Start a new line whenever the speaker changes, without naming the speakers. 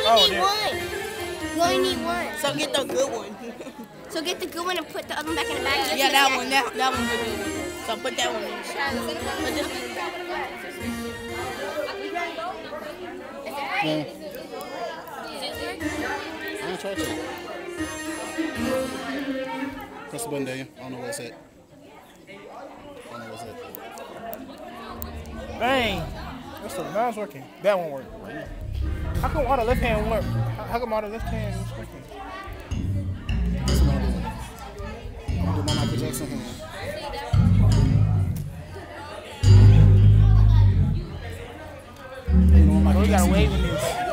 need one. You only need one.
So get the good one.
So get the good one and put the other one back in the bag.
Yeah, that one. That one's the good one. So put that one in. Put this one.
Yeah. I don't touch it. Press the button, Daniel. I don't know where it's at. I don't know where it's at.
Dang. Now it's working. That won't work. How come all the left hand work? How come all the left hand is working?
That's what I'm doing. I'm gonna do my Michael Jackson hand. You know,
Oh, we gotta wave in this.